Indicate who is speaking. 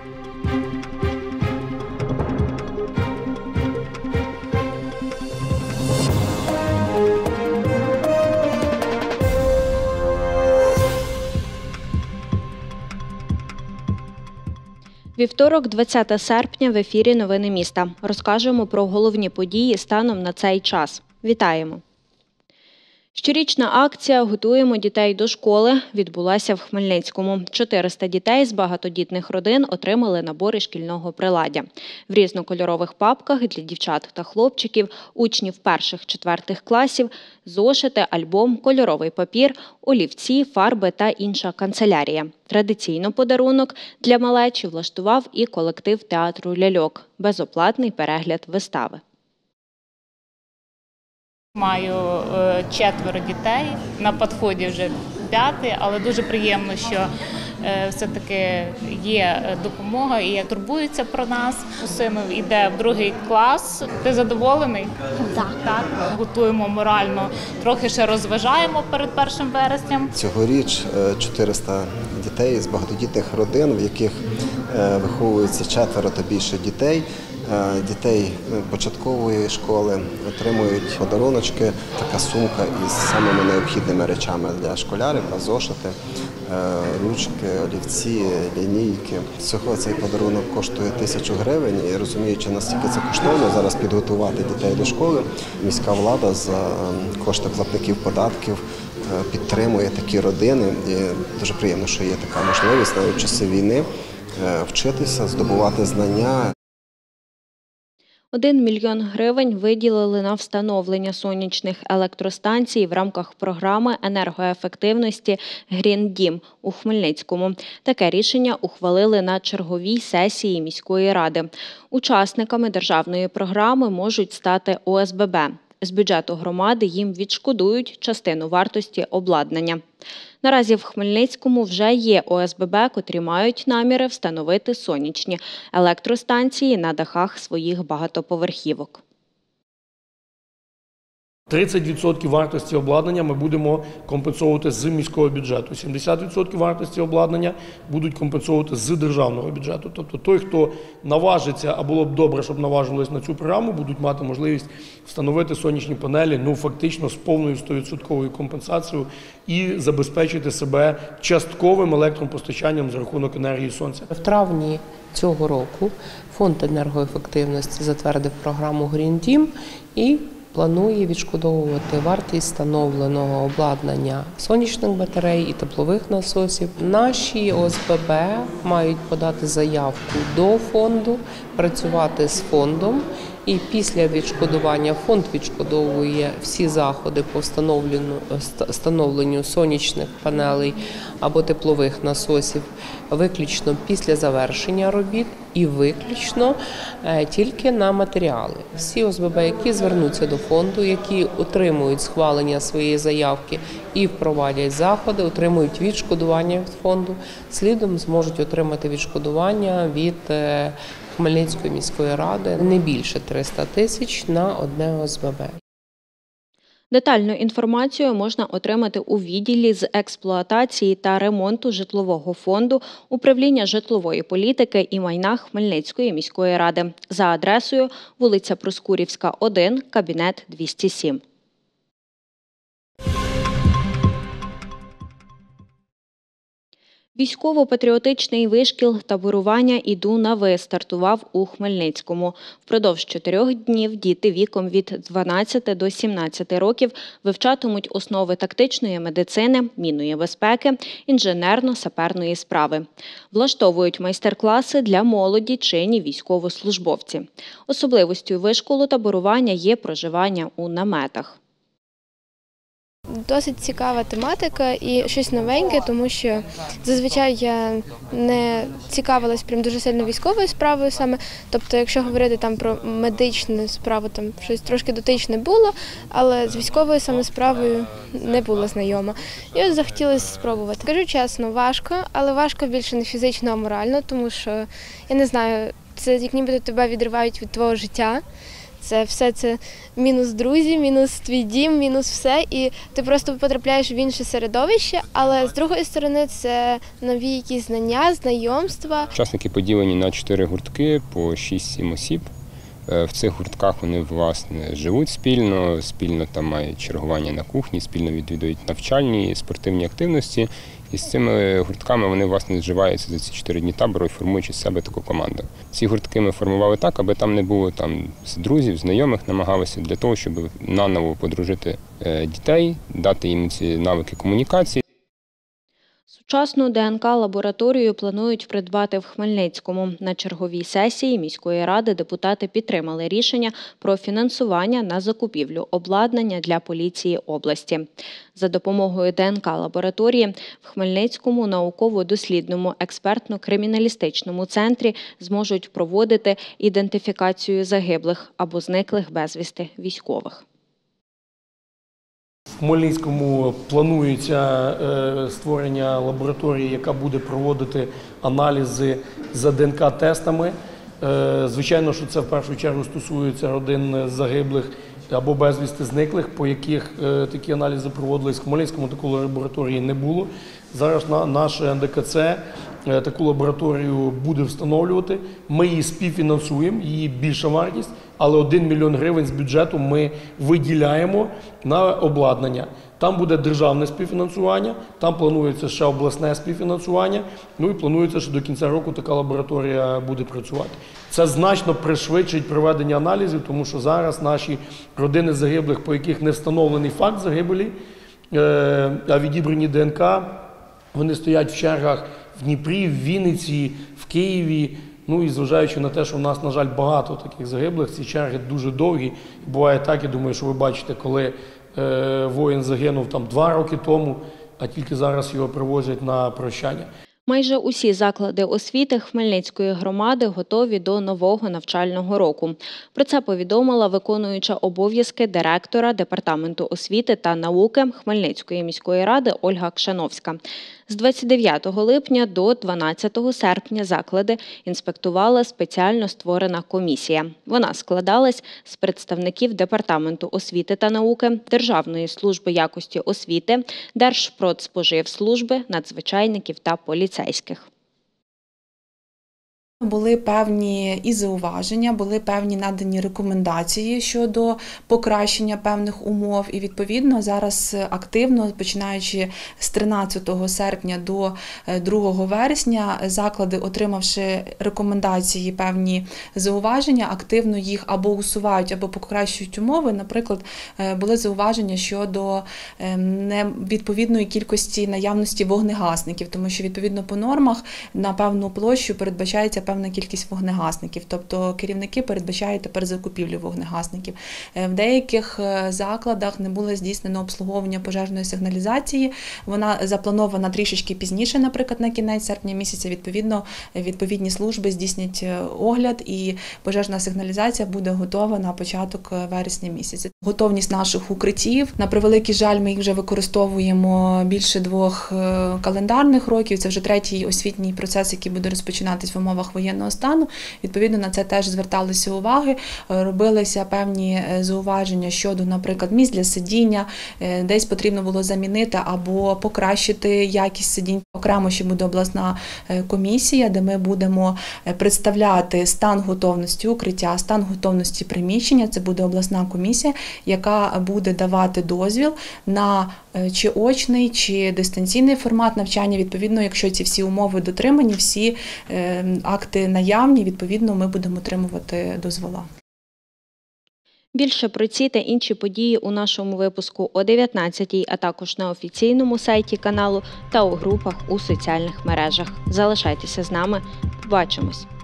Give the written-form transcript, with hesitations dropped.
Speaker 1: Вівторок, 20 серпня, в ефірі «Новини міста». Розкажемо про головні події станом на цей час. Вітаємо! Щорічна акція «Готуємо дітей до школи» відбулася в Хмельницькому. 400 дітей з багатодітних родин отримали набори шкільного приладдя. В різнокольорових папках для дівчат та хлопчиків, учнів перших-четвертих класів, зошити, альбом, кольоровий папір, олівці, фарби та інша канцелярія. Традиційно подарунок для малечі влаштував і колектив театру «Ляльок» – безоплатний перегляд вистави.
Speaker 2: Маю 4 дітей, на підході вже 5-й, але дуже приємно, що все-таки є допомога і турбуються про нас. Син йде в 2-й клас. Ти задоволений? Так. Готуємо морально, трохи ще розважаємо перед 1 вереснем.
Speaker 3: Цьогоріч 400 дітей з багатодітних родин, в яких виховується 4 та більше дітей. Дітей початкової школи отримують подаруночки, така сумка із самими необхідними речами для школярів, зошити, ручки, олівці, лінійки. Всього цей подарунок коштує 1000 гривень і розуміючи, наскільки це коштовно зараз підготувати дітей до школи, міська влада за кошти платників податків підтримує такі родини. І дуже приємно, що є така можливість навіть в часи війни вчитися, здобувати знання.
Speaker 1: 1 мільйон гривень виділили на встановлення сонячних електростанцій в рамках програми енергоефективності «Грін Дім» у Хмельницькому. Таке рішення ухвалили на черговій сесії міської ради. Учасниками державної програми можуть стати ОСББ. З бюджету громади їм відшкодують частину вартості обладнання. Наразі в Хмельницькому вже є ОСББ, котрі мають наміри встановити сонячні електростанції на дахах своїх багатоповерхівок.
Speaker 4: 30% вартості обладнання ми будемо компенсовувати з міського бюджету. 70% вартості обладнання будуть компенсовувати з державного бюджету. Тобто той, хто наважиться, а було б добре, щоб наважились на цю програму, будуть мати можливість встановити сонячні панелі, фактично з повною 100% компенсацією і забезпечити себе частковим електропостачанням за рахунок енергії сонця.
Speaker 5: В травні цього року Фонд енергоефективності затвердив програму «Грін Дім» і планує відшкодовувати вартість встановленого обладнання сонячних батарей і теплових насосів. Наші ОСББ мають подати заявку до фонду, працювати з фондом. І після відшкодування фонд відшкодовує всі заходи по встановленню сонячних панелей або теплових насосів виключно після завершення робіт і виключно тільки на матеріали. Всі ОСББ, які звернуться до фонду, які отримують схвалення своєї заявки і впровадять заходи, отримують відшкодування від фонду, слідом зможуть отримати відшкодування від Хмельницької міської ради не більше 300 тисяч на одне ОСББ.
Speaker 1: Детальну інформацію можна отримати у відділі з експлуатації та ремонту житлового фонду Управління житлової політики і майна Хмельницької міської ради за адресою вулиця Проскурівська, 1, кабінет 207. Військово-патріотичний вишкіл таборування «Іду на ви» стартував у Хмельницькому. Впродовж 4 днів діти віком від 12 до 17 років вивчатимуть основи тактичної медицини, мінної безпеки, інженерно-саперної справи. Влаштовують майстер-класи для молоді, чинні військовослужбовці. Особливостю вишколу таборування є проживання у наметах.
Speaker 6: Досить цікава тематика і щось новеньке, тому що зазвичай я не цікавилась прям дуже сильно військовою справою саме. Тобто, якщо говорити там про медичну справу, там щось трошки дотичне було, але з військовою саме справою не була знайома. І ось захотілося спробувати. Скажу чесно, важко, але важко більше не фізично, а морально, тому що, я не знаю, це як ніби тебе відривають від твого життя. це все це мінус друзі, мінус твій дім, мінус все. І ти просто потрапляєш в інше середовище, але з другої сторони це нові якісь знання, знайомства.
Speaker 7: Учасники поділені на 4 гуртки по 6-7 осіб. В цих гуртках вони, власне, живуть спільно там мають чергування на кухні, спільно відвідують навчальні, спортивні активності. І з цими гуртками вони, власне, зживаються за ці 4 дні табору, формуючи з себе таку команду. Ці гуртки ми формували так, аби там не було з друзів, знайомих, намагалися для того, щоб наново подружити дітей, дати їм ці навики комунікації.
Speaker 1: Сучасну ДНК-лабораторію планують придбати в Хмельницькому. На черговій сесії міської ради депутати підтримали рішення про фінансування на закупівлю обладнання для поліції області. За допомогою ДНК-лабораторії в Хмельницькому науково-дослідному експертно-криміналістичному центрі зможуть проводити ідентифікацію загиблих або зниклих безвісти військових.
Speaker 4: В Хмельницькому планується створення лабораторії, яка буде проводити аналізи за ДНК-тестами. Звичайно, що це в першу чергу стосується родин загиблих або безвісти зниклих, по яких такі аналізи проводились. В Хмельницькому такої лабораторії не було. Зараз наше НДКЦ таку лабораторію буде встановлювати. Ми її співфінансуємо, її більша вартість, але 1 мільйон гривень з бюджету ми виділяємо на обладнання. Там буде державне співфінансування, там планується ще обласне співфінансування, ну і планується, що до кінця року така лабораторія буде працювати. Це значно пришвидшить проведення аналізів, тому що зараз наші родини загиблих, по яких не встановлений факт загибелі, а відібрані ДНК, вони стоять в чергах в Дніпрі, в Вінниці, в Києві. Ну і зважаючи на те, що в нас, на жаль, багато таких загиблих, ці черги дуже довгі. Буває так, я думаю, що ви бачите, коли воїн загинув там 2 роки тому, а тільки зараз його привозять на прощання.
Speaker 1: Майже усі заклади освіти Хмельницької громади готові до нового навчального року. Про це повідомила виконуюча обов'язки директора Департаменту освіти та науки Хмельницької міської ради Ольга Кшановська. З 29 липня до 12 серпня заклади інспектувала спеціально створена комісія. Вона складалась з представників Департаменту освіти та науки, Державної служби якості освіти, Держпродспоживслужби, надзвичайників та поліцейських.
Speaker 8: Були певні і зауваження, були певні надані рекомендації щодо покращення певних умов. І, відповідно, зараз активно, починаючи з 13 серпня до 2 вересня, заклади, отримавши рекомендації, певні зауваження, активно їх або усувають, або покращують умови. Наприклад, були зауваження щодо невідповідної кількості наявності вогнегасників, тому що, відповідно, по нормах на певну площу передбачається певна кількість вогнегасників, тобто керівники передбачають тепер закупівлю вогнегасників. В деяких закладах не було здійснено обслуговування пожежної сигналізації, вона запланована трішечки пізніше, наприклад, на кінець серпня місяця, відповідні служби здійснять огляд і пожежна сигналізація буде готова на початок вересня місяця. Готовність наших укриттів, на превеликий жаль, ми їх вже використовуємо більше 2 календарних років, це вже 3-й освітній процес, який буде розпочинатись в умовах воєнного стану. Відповідно, на це теж зверталися уваги, робилися певні зауваження щодо, наприклад, місць для сидіння, десь потрібно було замінити або покращити якість сидінь. Окремо ще буде обласна комісія, де ми будемо представляти стан готовності укриття, стан готовності приміщення. Це буде обласна комісія, яка буде давати дозвіл на чи очний, чи дистанційний формат навчання. Відповідно, якщо ці всі умови дотримані, всі акти наявні, відповідно, ми будемо отримувати дозвола.
Speaker 1: Більше про ці та інші події у нашому випуску о 19-й, а також на офіційному сайті каналу та у групах у соціальних мережах. Залишайтеся з нами. Побачимось!